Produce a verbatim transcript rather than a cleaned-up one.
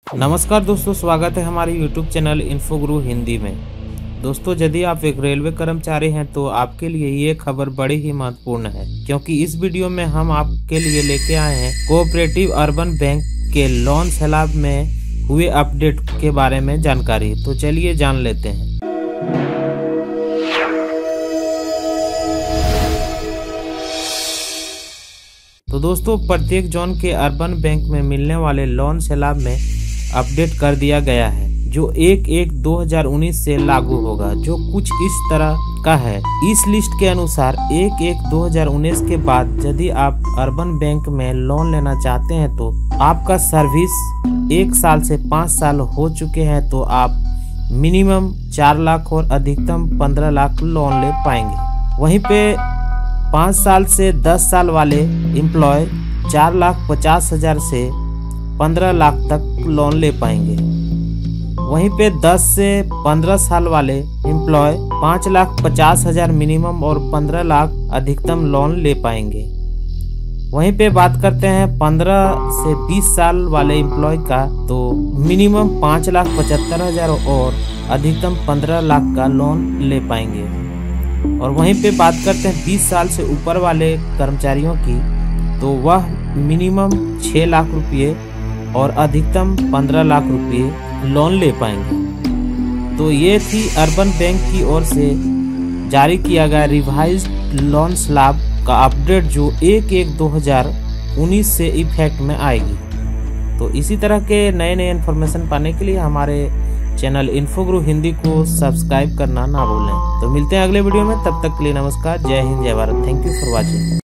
नमस्कार दोस्तों, स्वागत है हमारे यूट्यूब चैनल इन्फोगुरु हिंदी में। दोस्तों, यदि आप एक रेलवे कर्मचारी हैं तो आपके लिए ये खबर बड़ी ही महत्वपूर्ण है, क्योंकि इस वीडियो में हम आपके लिए लेके आए हैं कोऑपरेटिव अर्बन बैंक के लोन सैलाब में हुए अपडेट के बारे में जानकारी। तो चलिए जान लेते हैं। तो दोस्तों, प्रत्येक जोन के अर्बन बैंक में मिलने वाले लोन सैलाब में अपडेट कर दिया गया है, जो एक एक दो हज़ार उन्नीस से लागू होगा, जो कुछ इस तरह का है। इस लिस्ट के अनुसार एक एक दो हज़ार उन्नीस के बाद यदि आप अर्बन बैंक में लोन लेना चाहते हैं तो आपका सर्विस एक साल से पाँच साल हो चुके हैं तो आप मिनिमम चार लाख और अधिकतम पंद्रह लाख लोन ले पाएंगे। वहीं पे पाँच साल से दस साल वाले एम्प्लॉय चार लाख पचास हजार से पंद्रह लाख तक लोन ले पाएंगे। वहीं पे दस से पंद्रह साल वाले एम्प्लॉय पाँच लाख पचास हजार मिनिमम और पंद्रह लाख अधिकतम लोन ले पाएंगे। वहीं पे बात करते हैं पंद्रह से बीस साल वाले एम्प्लॉय का, तो मिनिमम पाँच लाख पचहत्तर हजार और अधिकतम पंद्रह लाख का लोन ले पाएंगे। और वहीं पे बात करते हैं बीस साल से ऊपर वाले कर्मचारियों की, तो वह मिनिमम छः लाख रुपये और अधिकतम पंद्रह लाख रुपये लोन ले पाएंगे। तो ये थी अर्बन बैंक की ओर से जारी किया गया रिवाइज्ड लोन स्लैब का अपडेट, जो एक एक दो हज़ार उन्नीस से इफेक्ट में आएगी। तो इसी तरह के नए नए इन्फॉर्मेशन पाने के लिए हमारे चैनल इन्फोगुरु हिंदी को सब्सक्राइब करना ना भूलें। तो मिलते हैं अगले वीडियो में, तब तक के लिए नमस्कार, जय हिंद, जय Bharat. Thank you for watching.